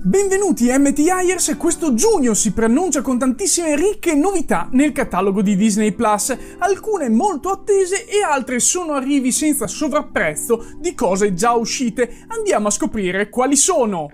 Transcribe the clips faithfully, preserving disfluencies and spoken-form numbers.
Benvenuti a M T Hires. Questo giugno si preannuncia con tantissime ricche novità nel catalogo di Disney Plus, alcune molto attese e altre sono arrivi senza sovrapprezzo di cose già uscite. Andiamo a scoprire quali sono.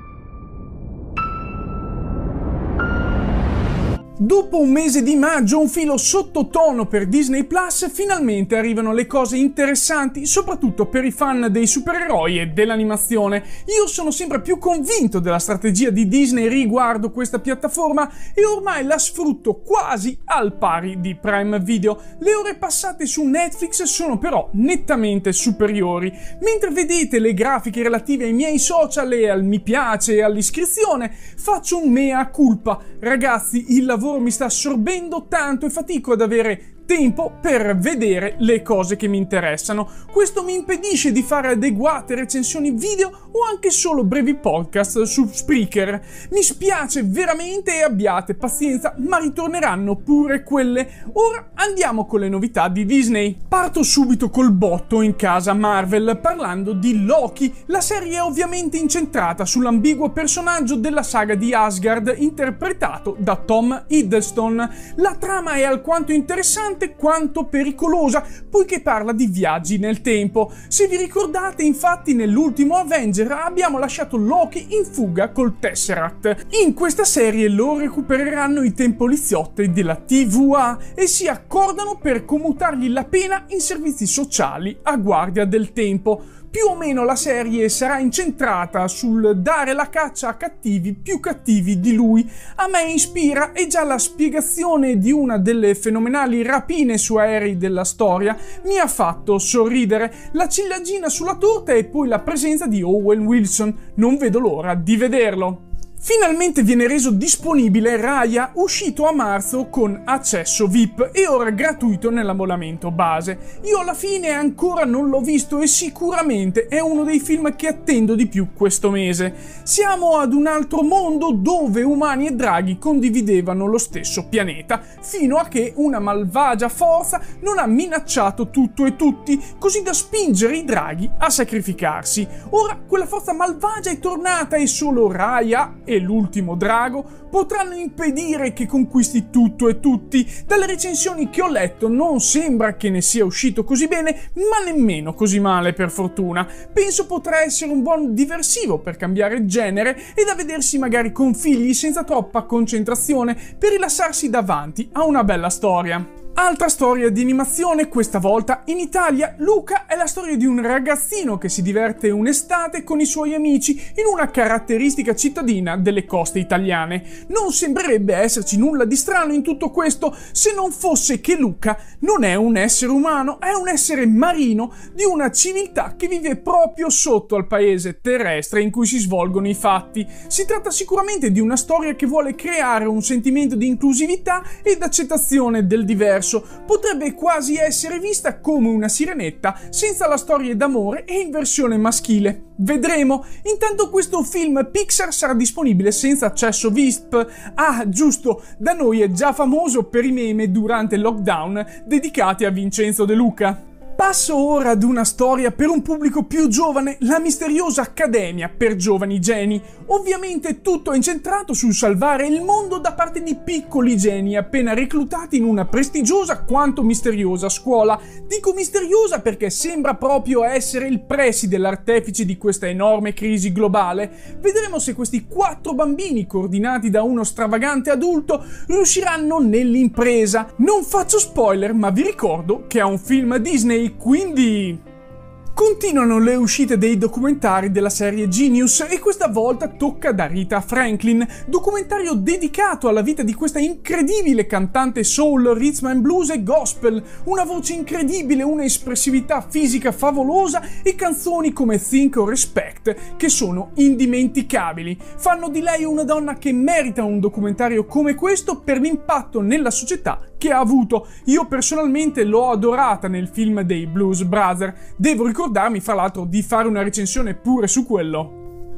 Dopo un mese di maggio, un filo sottotono per Disney Plus, finalmente arrivano le cose interessanti, soprattutto per i fan dei supereroi e dell'animazione. Io sono sempre più convinto della strategia di Disney riguardo questa piattaforma e ormai la sfrutto quasi al pari di Prime Video. Le ore passate su Netflix sono però nettamente superiori. Mentre vedete le grafiche relative ai miei social e al mi piace e all'iscrizione, faccio un mea culpa. Ragazzi, il lavoro mi sta assorbendo tanto e fatico ad avere tempo per vedere le cose che mi interessano. Questo mi impedisce di fare adeguate recensioni video o anche solo brevi podcast su Spreaker. Mi spiace veramente e abbiate pazienza, ma ritorneranno pure quelle. Ora andiamo con le novità di Disney. Parto subito col botto in casa Marvel parlando di Loki. La serie è ovviamente incentrata sull'ambiguo personaggio della saga di Asgard interpretato da Tom Hiddleston. La trama è alquanto interessante quanto pericolosa, poiché parla di viaggi nel tempo. Se vi ricordate, infatti, nell'ultimo Avenger abbiamo lasciato Loki in fuga col Tesseract. In questa serie lo recupereranno i tempoliziotti della T V A e si accordano per commutargli la pena in servizi sociali a guardia del tempo. Più o meno la serie sarà incentrata sul dare la caccia a cattivi più cattivi di lui. A me ispira e già la spiegazione di una delle fenomenali rapine su aerei della storia mi ha fatto sorridere. La ciliegina sulla torta e poi la presenza di Owen Wilson. Non vedo l'ora di vederlo. Finalmente viene reso disponibile Raya, uscito a marzo con accesso V I P e ora gratuito nell'abbonamento base. Io alla fine ancora non l'ho visto e sicuramente è uno dei film che attendo di più questo mese. Siamo ad un altro mondo dove umani e draghi condividevano lo stesso pianeta, fino a che una malvagia forza non ha minacciato tutto e tutti, così da spingere i draghi a sacrificarsi. Ora quella forza malvagia è tornata e solo Raya e l'ultimo drago potranno impedire che conquisti tutto e tutti. Dalle recensioni che ho letto non sembra che ne sia uscito così bene, ma nemmeno così male per fortuna. Penso potrà essere un buon diversivo per cambiare genere e da vedersi magari con figli senza troppa concentrazione per rilassarsi davanti a una bella storia. Altra storia di animazione, questa volta in Italia. Luca è la storia di un ragazzino che si diverte un'estate con i suoi amici in una caratteristica cittadina delle coste italiane. Non sembrerebbe esserci nulla di strano in tutto questo se non fosse che Luca non è un essere umano, è un essere marino di una civiltà che vive proprio sotto al paese terrestre in cui si svolgono i fatti. Si tratta sicuramente di una storia che vuole creare un sentimento di inclusività ed accettazione del diverso. Potrebbe quasi essere vista come una sirenetta senza la storia d'amore e in versione maschile. Vedremo. Intanto questo film Pixar sarà disponibile senza accesso V I P. Ah, giusto, da noi è già famoso per i meme durante il lockdown dedicati a Vincenzo De Luca. Passo ora ad una storia per un pubblico più giovane, la misteriosa Accademia per giovani geni. Ovviamente tutto è incentrato sul salvare il mondo da parte di piccoli geni appena reclutati in una prestigiosa quanto misteriosa scuola. Dico misteriosa perché sembra proprio essere il preside l'artefice di questa enorme crisi globale. Vedremo se questi quattro bambini, coordinati da uno stravagante adulto, riusciranno nell'impresa. Non faccio spoiler, ma vi ricordo che è un film Disney, quindi... Continuano le uscite dei documentari della serie Genius e questa volta tocca da Rita Franklin, documentario dedicato alla vita di questa incredibile cantante soul, rhythm and blues e gospel, una voce incredibile, una espressività fisica favolosa e canzoni come Think or Respect che sono indimenticabili. Fanno di lei una donna che merita un documentario come questo per l'impatto nella società che ha avuto. Io personalmente l'ho adorata nel film dei Blues Brothers. Devo ricordarmi fra l'altro di fare una recensione pure su quello.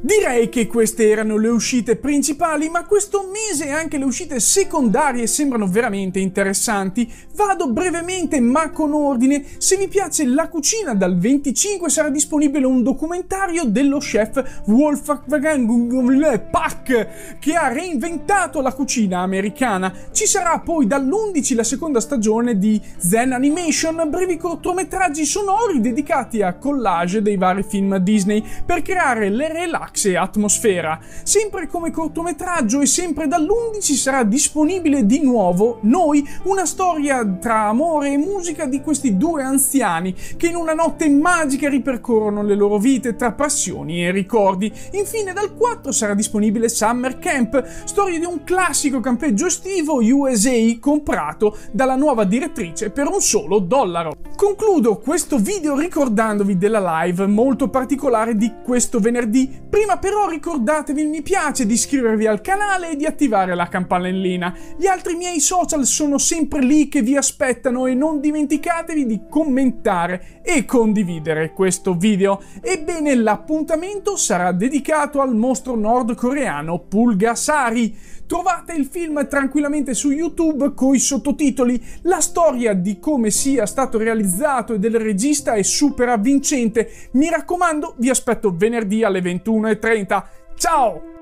Direi che queste erano le uscite principali, ma questo mese anche le uscite secondarie sembrano veramente interessanti. Vado brevemente ma con ordine. Se vi piace la cucina, dal venticinque sarà disponibile un documentario dello chef Wolfgang Puck, che ha reinventato la cucina americana. Ci sarà poi dall'undici la seconda stagione di Zen Animation, brevi cortometraggi sonori dedicati a collage dei vari film Disney per creare le relax e atmosfera. Sempre come cortometraggio e sempre dall'undici sarà disponibile di nuovo Noi, una storia tra amore e musica di questi due anziani che in una notte magica ripercorrono le loro vite tra passioni e ricordi. Infine dal quattro sarà disponibile Summer Camp, storia di un classico campeggio estivo U S A comprato dalla nuova direttrice per un solo dollaro. Concludo questo video ricordandovi della live molto particolare di questo venerdì. Prima però ricordatevi il mi piace, di iscrivervi al canale e di attivare la campanellina. Gli altri miei social sono sempre lì che vi aspettano e non dimenticatevi di commentare e condividere questo video. Ebbene, l'appuntamento sarà dedicato al mostro nordcoreano Pulgasari. Trovate il film tranquillamente su YouTube coi sottotitoli. La storia di come sia stato realizzato e del regista è super avvincente. Mi raccomando, vi aspetto venerdì alle ventuno e trenta. Ciao!